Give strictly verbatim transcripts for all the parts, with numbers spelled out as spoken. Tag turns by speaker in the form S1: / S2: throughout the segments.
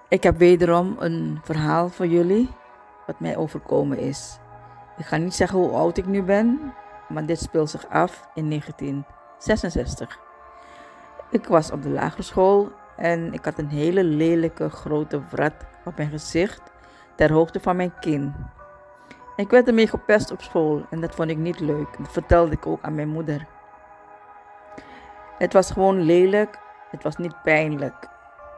S1: Ik heb wederom een verhaal voor jullie wat mij overkomen is. Ik ga niet zeggen hoe oud ik nu ben, maar dit speelt zich af in negentien zesenzestig. Ik was op de lagere school en ik had een hele lelijke grote wrat op mijn gezicht ter hoogte van mijn kin. Ik werd ermee gepest op school en dat vond ik niet leuk. Dat vertelde ik ook aan mijn moeder. Het was gewoon lelijk, het was niet pijnlijk.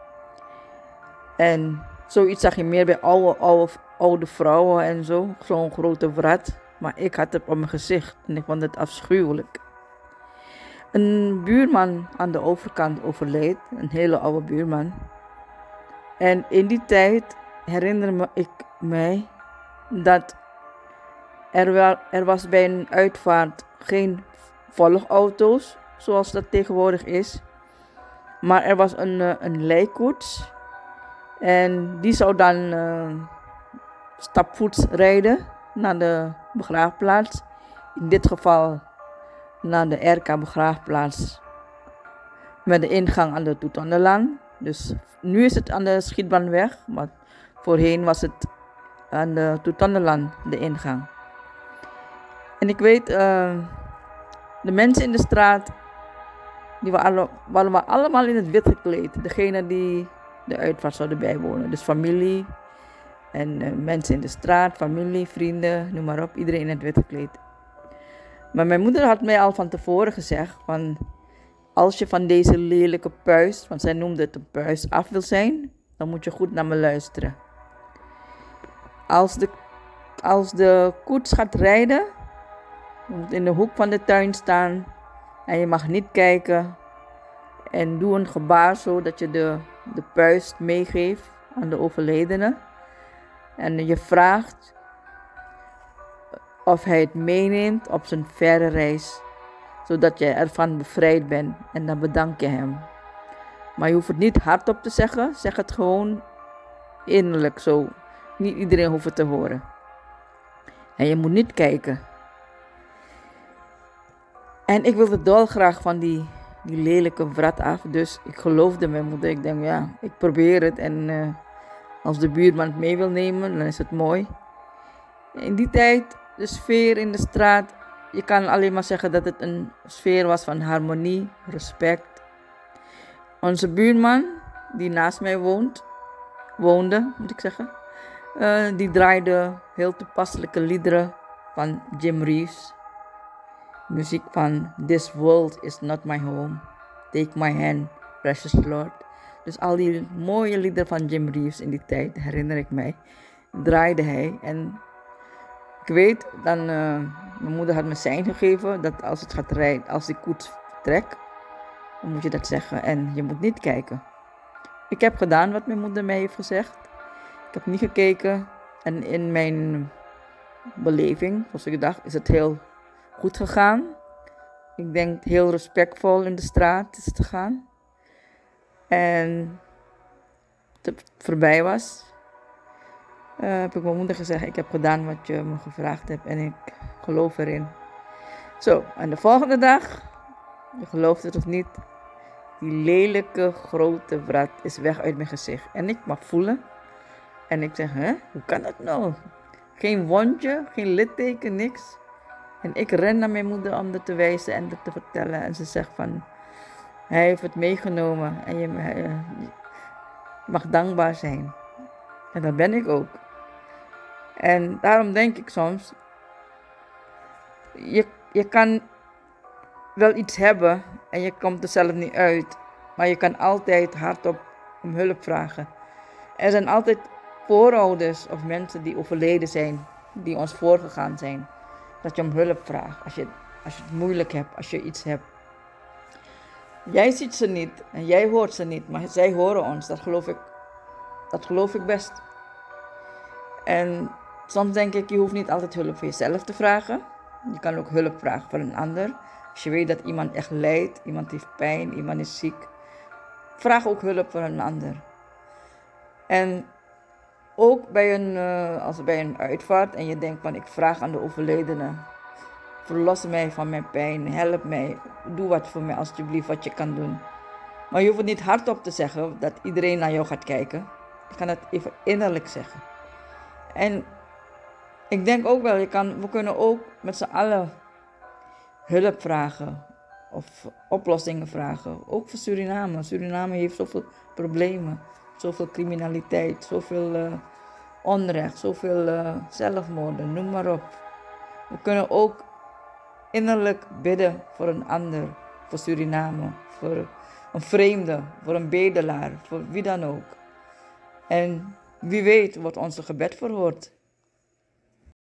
S1: En zoiets zag je meer bij oude, oude, oude vrouwen en zo, zo'n grote wrat. Maar ik had het op mijn gezicht en ik vond het afschuwelijk. Een buurman aan de overkant overleed, een hele oude buurman. En in die tijd herinner ik mij dat er, wel, er was bij een uitvaart geen volgauto's, zoals dat tegenwoordig is. Maar er was een, een lijkkoets. En die zou dan uh, stapvoets rijden naar de begraafplaats. In dit geval naar de R K begraafplaats. Met de ingang aan de Toetonderlaan. Dus nu is het aan de Schietbaanweg. Maar voorheen was het aan de Toetonderlaan de ingang. En ik weet, uh, de mensen in de straat, die waren allemaal, allemaal in het wit gekleed. Degene die de uitvaart zouden bijwonen. Dus familie en uh, mensen in de straat, familie, vrienden, noem maar op. Iedereen in het wit gekleed. Maar mijn moeder had mij al van tevoren gezegd van, als je van deze lelijke puist, want zij noemde het een puist, af wil zijn, dan moet je goed naar me luisteren. Als de, als de koets gaat rijden, je moet in de hoek van de tuin staan en je mag niet kijken. En doe een gebaar zo dat je de, de puist meegeeft aan de overledene. En je vraagt of hij het meeneemt op zijn verre reis. Zodat je ervan bevrijd bent. En dan bedank je hem. Maar je hoeft het niet hardop te zeggen. Zeg het gewoon innerlijk zo. Niet iedereen hoeft het te horen. En je moet niet kijken. En ik wilde dolgraag van die... die lelijke wrat af. Dus ik geloofde mijn moeder. Ik denk, ja, ik probeer het. En uh, als de buurman het mee wil nemen, dan is het mooi. In die tijd, de sfeer in de straat. Je kan alleen maar zeggen dat het een sfeer was van harmonie, respect. Onze buurman, die naast mij woont, woonde, moet ik zeggen. Uh, die draaide heel toepasselijke liederen van Jim Reeves. Muziek van This World Is Not My Home, Take My Hand, Precious Lord. Dus al die mooie liederen van Jim Reeves in die tijd, herinner ik mij, draaide hij. En ik weet, dan, uh, mijn moeder had me sein gegeven dat als het gaat rijden, als die koets trekt, dan moet je dat zeggen en je moet niet kijken. Ik heb gedaan wat mijn moeder mij heeft gezegd. Ik heb niet gekeken en in mijn beleving, zoals ik dacht, is het heel goed gegaan. Ik denk heel respectvol in de straat is het gegaan. En toen het voorbij was, uh, heb ik mijn moeder gezegd, ik heb gedaan wat je me gevraagd hebt en ik geloof erin. Zo, en de volgende dag, je gelooft het of niet, die lelijke grote wrat is weg uit mijn gezicht. En ik mag voelen. En ik zeg, hè, hoe kan dat nou? Geen wondje, geen litteken, niks. En ik ren naar mijn moeder om dat te wijzen en dat te vertellen. En ze zegt van, hij heeft het meegenomen en je, je mag dankbaar zijn. En dat ben ik ook. En daarom denk ik soms, je, je kan wel iets hebben en je komt er zelf niet uit. Maar je kan altijd hardop om hulp vragen. Er zijn altijd voorouders of mensen die overleden zijn, die ons voorgegaan zijn. Dat je om hulp vraagt als je, als je het moeilijk hebt, als je iets hebt. Jij ziet ze niet en jij hoort ze niet, maar zij horen ons. Dat geloof ik, dat geloof ik best. En soms denk ik, je hoeft niet altijd hulp voor jezelf te vragen. Je kan ook hulp vragen voor een ander. Als je weet dat iemand echt lijdt, iemand heeft pijn, iemand is ziek. Vraag ook hulp voor een ander. En ook bij een, uh, als bij een uitvaart en je denkt van ik vraag aan de overledene. Verlos mij van mijn pijn, help mij, doe wat voor mij alsjeblieft wat je kan doen. Maar je hoeft het niet hardop te zeggen dat iedereen naar jou gaat kijken. Ik ga het even innerlijk zeggen. En ik denk ook wel, je kan, we kunnen ook met z'n allen hulp vragen. Of oplossingen vragen. Ook voor Suriname. Suriname heeft zoveel problemen. Zoveel criminaliteit. Zoveel uh, onrecht. Zoveel uh, zelfmoorden. Noem maar op. We kunnen ook innerlijk bidden voor een ander. Voor Suriname. Voor een vreemde. Voor een bedelaar. Voor wie dan ook. En wie weet wordt onze gebed verhoord.